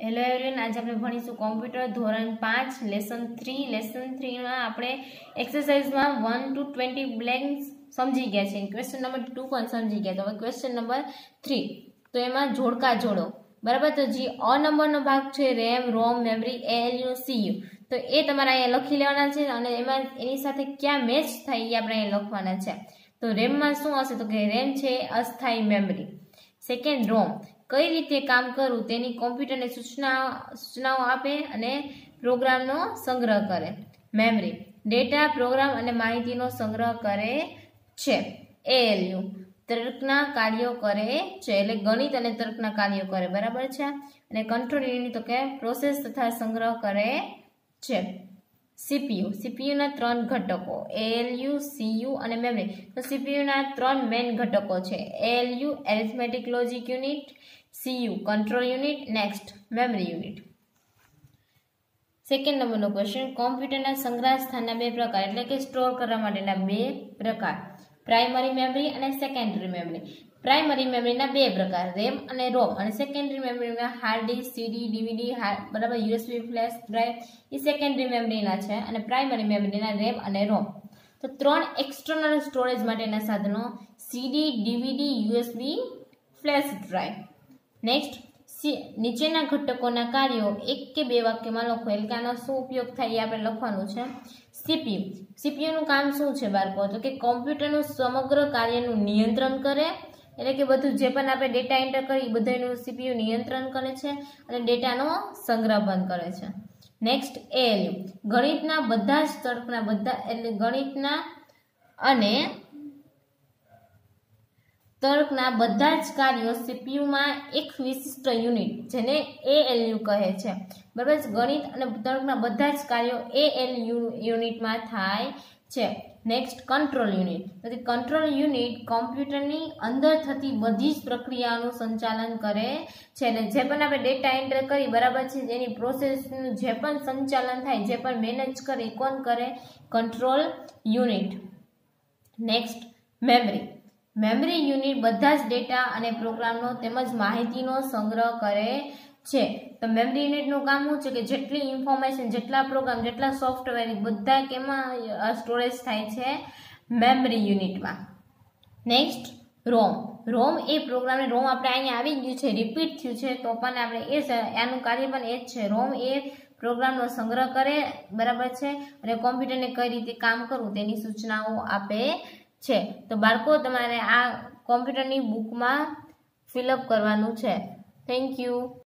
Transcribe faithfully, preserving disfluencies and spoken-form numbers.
Hello everyone, આજે આપણે ભણીશું computer ધોરણ પાંચ લેસન થ્રી. લેસન થ્રીમાં આપણે એક્સરસાઇઝમાં વન ટુ ટ્વેન્ટી બ્લેન્ક્સ સમજી ગયા છે. ક્વેશ્ચન નંબર ટુ પણ સમજી ગયા. તો હવે ક્વેશ્ચન નંબર થ્રી, તો એમાં જોડકા જોડો. બરાબર, તો જે અ નંબરનો ભાગ છે RAM, ROM, memory, ALU, CU, તો એ તમારે અહીંયા લખી લેવાના છે અને એમાં એની સાથે ક્યાં મેચ થાય એ આપણે અહીંયા લખવાના છે. તો રેમમાં શું હશે? તો કે રેમ છે અસ્થાયી મેમરી. સેકન્ડ, રોમ કઈ રીતે કામ કરવું તેની કોમ્પ્યુટરને સૂચના સૂચનાઓ આપે અને પ્રોગ્રામનો સંગ્રહ કરે. મેમરી ડેટા, પ્રોગ્રામ અને માહિતીનો સંગ્રહ કરે છે. એએલયુ તર્કના કાર્યો કરે છે, એટલે ગણિત અને તર્કના કાર્યો કરે. બરાબર છે. અને કંટ્રોલ યુનિટ તો કે પ્રોસેસ તથા સંગ્રહ કરે છે. સીપીયુ સીપીયુના ત્રણ ઘટકો એએલયુ, સીયુ અને મેમરી. તો સીપીયુના ત્રણ મેઇન ઘટકો છે. ALU arithmetic logic unit, CU control unit, next memory unit. Second નંબરનો ક્વેશ્ચન, કોમ્પ્યુટરના સંગ્રહ સ્થાનના બે પ્રકાર, એટલે કે સ્ટોર કરવા માટેના બે પ્રકાર, પ્રાઇમરી મેમરી અને સેકન્ડરી મેમરી. પ્રાઇમરી મેમરીના બે પ્રકાર, રેમ અને રોમ. અને સેકન્ડરી મેમરીમાં હાર્ડ ડિસ્ક, સીડી, ડીવીડી, બરાબર, યુએસબી ફ્લેશ ડ્રાઈવ એ સેકન્ડરી મેમરીના છે. અને પ્રાઇમરી મેમરીના રેમ અને રોમ. તો ત્રણ એક્સટર્નલ સ્ટોરેજ માટેના સાધનો, CD, DVD, USB flash drive. Next, નીચેના ઘટકોના કાર્યો એક કે બે વાક્યમાં લખો, એટલે કે આનો શું ઉપયોગ થાય એ આપણે લખવાનું છે. સીપીયુ સીપીયુનું કામ શું છે બાળકો? તો કે કોમ્પ્યુટરનું સમગ્ર કાર્યનું નિયંત્રણ કરે, એટલે કે બધું જે પણ આપણે ડેટા એન્ટર કરીએ બધાનું સીપીયુ નિયંત્રણ કરે છે અને ડેટાનો સંગ્રહ પણ કરે છે. નેક્સ્ટ, એએલયુ ગણિતના બધા જ તર્કના બધા એટલે ગણિતના અને તર્કના બધા જ કાર્યો સીપીયુમાં એક વિશિષ્ટ યુનિટ જેને એએલયુ કહે છે. બરાબર, ગણિત અને તર્કના બધા જ કાર્યો એએલયુ યુનિટમાં થાય છે. Next, control unit. તો કંટ્રોલ યુનિટ કોમ્પ્યુટરની અંદર થતી બધી જ પ્રક્રિયાઓનું સંચાલન કરે છે. એટલે જે પણ આપણે ડેટા એન્ટર કરી, બરાબર છે, એની પ્રોસેસનું જે પણ સંચાલન થાય, જે પણ મેનેજ કરે, કોણ કરે? Control unit. Next, memory memory unit બધા જ ડેટા અને પ્રોગ્રામનો તેમજ માહિતીનો સંગ્રહ કરે છે. તો મેમરી યુનિટનું કામ શું છે? કે જેટલી ઇન્ફોર્મેશન, જેટલા પ્રોગ્રામ, જેટલા સોફ્ટવેર બધા કેમાં સ્ટોરેજ થાય છે? મેમરી યુનિટમાં. નેક્સ્ટ, રોમ રોમ એ પ્રોગ્રામ, રોમ આપણે અહીંયા આવી ગયું છે, રિપીટ થયું છે, તો પણ આપણે એ આનું કાર્ય પણ એ જ છે. રોમ એ પ્રોગ્રામનો સંગ્રહ કરે, બરાબર છે, અને કોમ્પ્યુટરને કઈ રીતે કામ કરવું તેની સૂચનાઓ આપે છે. તો બાળકો, તમારે આ કોમ્પ્યુટરની બુકમાં ફિલઅપ કરવાનું છે. Thank you.